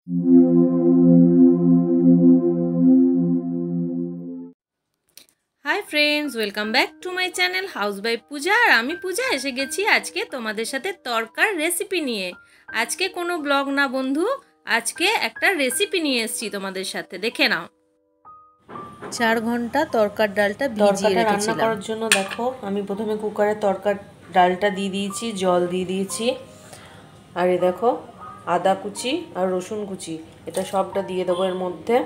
High friends, welcome back to my channel house by Puja. আর আমি পূজা এসে গেছি আজকে তোমাদের সাথে তরকার রেসিপি নিয়ে। আজকে কোনো ব্লগ না বন্ধু, আজকে একটা রেসিপি নিয়ে এসেছি তোমাদের সাথে, দেখে নাও। 4 ঘন্টা তরকার ডালটা ভিজিয়ে রেখেছিলাম। রান্না করার জন্য দেখো আমি প্রথমে কুকারে তরকার ডালটা দিয়ে দিয়েছি, জল দিয়ে দিয়েছি। আর এই দেখো আদা কুচি আর রসুন কুচি, এটা সবটা দিয়ে দেবো এর মধ্যে।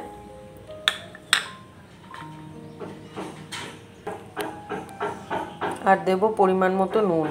আর দেব পরিমাণ মতো নুন।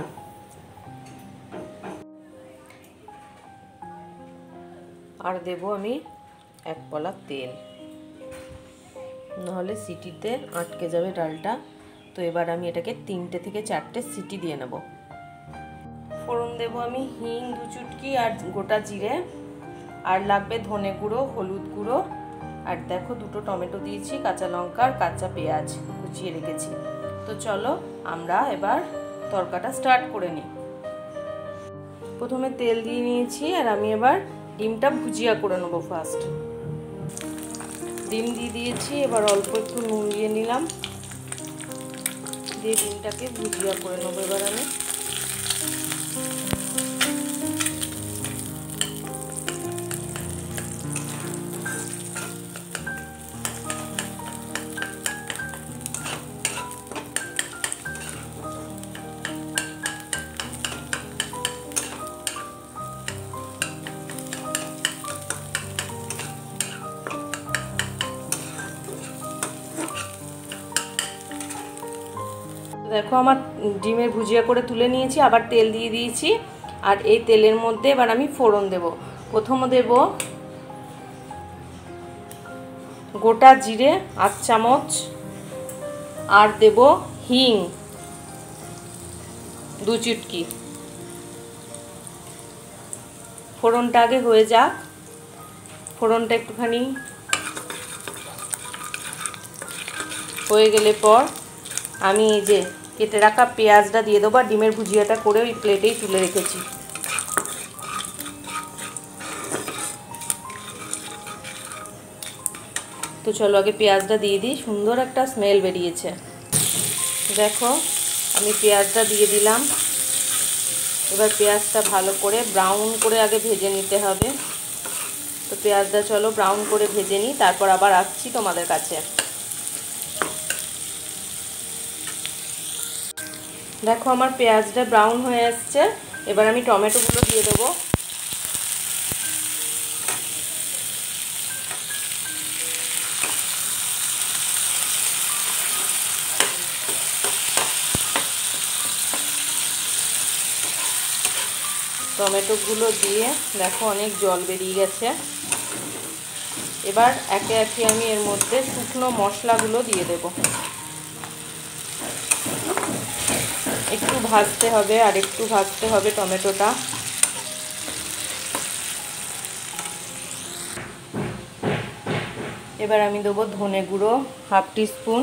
আর দেব আমি 1 পলা তেল, নাহলে সিটিতে আটকে যাবে ডালটা। তো এবার আমি এটাকে 3টে থেকে 4টে সিটি দিয়ে নেব। ফোড়ন দেব আমি হিং 2 চুটকি আর গোটা জিরে, আর লাগবে ধনে গুঁড়ো, হলুদ গুঁড়ো, আর দেখো 2টো টমেটো দিয়েছি, কাঁচা লঙ্কা আর কাঁচা পেঁয়াজ কুচিয়ে রেখেছি। তো চলো আমরা এবার তরকাটা স্টার্ট করে নিই। প্রথমে তেল দিয়ে নিয়েছি, আর আমি এবার ডিমটা ভুজিয়া করে নেব। ফার্স্ট ডিম দিয়ে দিয়েছি, এবার অল্প একটু নুন দিয়ে নিলাম, দিয়ে ডিমটাকে ভুজিয়া করে নেব এবার আমি। দেখো আমার ডিমের ভুজিয়া করে তুলে নিয়েছি, আবার তেল দিয়ে দিয়েছি। আর এই তেলের মধ্যে এবার আমি ফোড়ন দেব। প্রথমে দেব গোটা জিরে 8 চামচ, আর দেব হিং 2 চুটকি। ফোড়নটা আগে হয়ে যাক, ফোড়নটা একটুখানি হয়ে গেলে পর আমি এই যে কেটে রাখা পেঁয়াজটা দিয়ে দেবো। আর ডিমের ভুজিয়াটা করে ওই প্লেটেই তুলে রেখেছি। তো চলো আগে পেঁয়াজটা দিয়ে দিই, সুন্দর একটা স্মেল বেরিয়েছে। দেখো আমি পেঁয়াজটা দিয়ে দিলাম। এবার পেঁয়াজটা ভালো করে ব্রাউন করে আগে ভেজে নিতে হবে। তো পেঁয়াজটা চলো ব্রাউন করে ভেজে নিই, তারপর আবার আসছি তোমাদের কাছে। দেখো আমার পেঁয়াজটা ব্রাউন হয়ে আসছে, এবার আমি টমেটোগুলো দিয়ে দেবো। টমেটোগুলো দিয়ে দেখো অনেক জল বেরিয়ে গেছে। এবার একে একে আমি এর মধ্যে শুকনো মশলাগুলো দিয়ে দেব। একটু ভাজতে হবে, আর একটু ভাজতে হবে টমেটোটা। এবার আমি দেবো ধনে গুঁড়ো 1/2 টিস্পুন,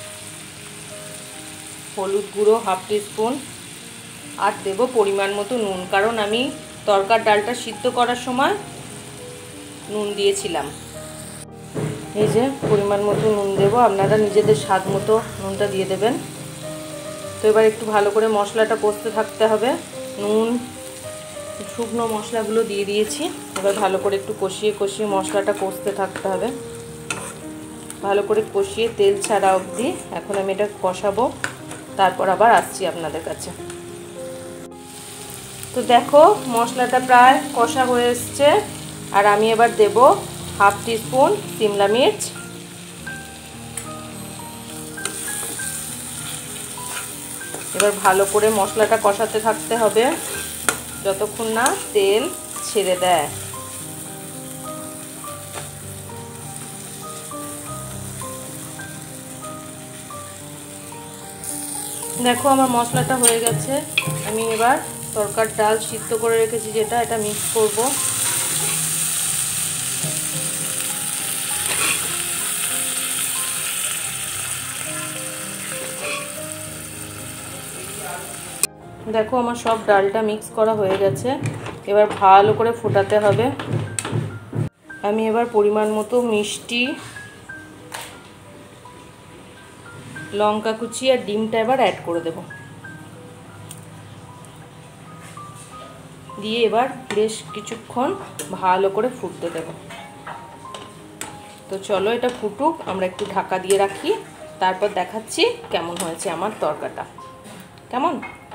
হলুদ গুঁড়ো 1/2 টিস্পুন, আর দেব পরিমাণ মতো নুন, কারণ আমি তরকার ডালটা সিদ্ধ করার সময় নুন দিয়েছিলাম। এই যে পরিমাণ মতো নুন দেব, আপনারা নিজেদের স্বাদ মতো নুনটা দিয়ে দেবেন। তো এবার একটু ভালো করে মশলাটা কষতে থাকতে হবে। নুন শুকনো মশলাগুলো দিয়ে দিয়েছি, এবার ভালো করে একটু কষিয়ে কষিয়ে মশলাটা কষতে থাকতে হবে। ভালো করে কষিয়ে তেল ছাড়া অবধি এখন আমি এটা কষাবো, তারপর আবার আসছি আপনাদের কাছে। তো দেখো মশলাটা প্রায় কষা হয়ে এসছে, আর আমি এবার দেব 1/2 টিস্পুন সিমলা মির্চ। এবার ভালো করে মশলাটা কষাতে থাকতে হবে যতক্ষণ না তেল ছেড়ে দেয়। দেখো আমার মশলাটা হয়ে গেছে, আমি এবার তরকার ডাল সিদ্ধ করে রেখেছি যেটা, এটা মিক্স করব। দেখো আমার সব ডালটা মিক্স করা হয়ে গেছে, এবার ভালো করে ফোটাতে হবে। আমি এবার পরিমাণ মতো মিষ্টি, লঙ্কা কুচি আর ডিমটা এবার অ্যাড করে দেব। দিয়ে এবার বেশ কিছুক্ষণ ভালো করে ফুটতে দেব। তো চলো এটা ফুটুক, আমরা একটু ঢাকা দিয়ে রাখি, তারপর দেখাচ্ছি কেমন হয়েছে আমার তরকাটা। কেমন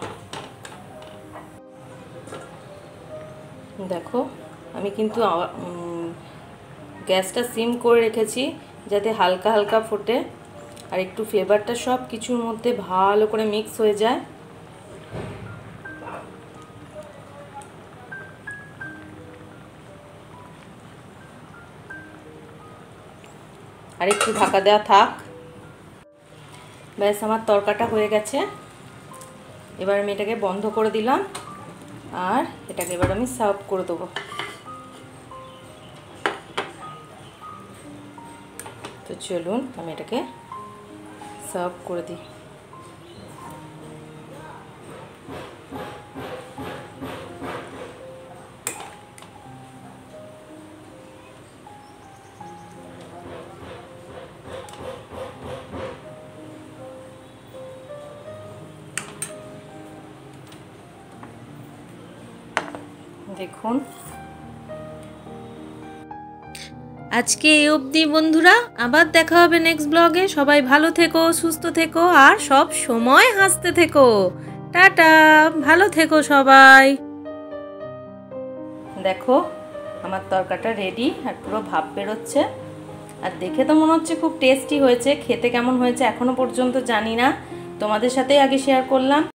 দেখো, আমি কিন্তু গ্যাসটা সিম করে রেখেছি যাতে হালকা হালকা ফোটে আর একটু ফ্লেভারটা সব কিছুর মধ্যে ভালো করে মিক্স হয়ে যায়। আর একটু ঢাকা দেওয়া থাক। ব্যাস আমার তরকাটা হয়ে গেছে। এবার আমি এটাকে বন্ধ করে দিলাম আর এটাকে এবার আমি সার্ভ করে দেবো। তো চলুন আমি এটাকে সার্ভ করে দিই। দেখুন, আজকে এই অবধি বন্ধুরা, আবার দেখা হবে নেক্সট ব্লগে। সবাই ভালো থেকো, সুস্থ থেকো আর সব সময় হাসতে থেকো। টাটা, ভালো থেকো সবাই। দেখো আমার তরকাটা রেডি আর পুরো ভাপ বেরোচ্ছে আর দেখে তো মনে হচ্ছে খুব টেস্টি হয়েছে। খেতে কেমন হয়েছে এখনো পর্যন্ত জানি না, তোমাদের সাথেই আগে শেয়ার করলাম।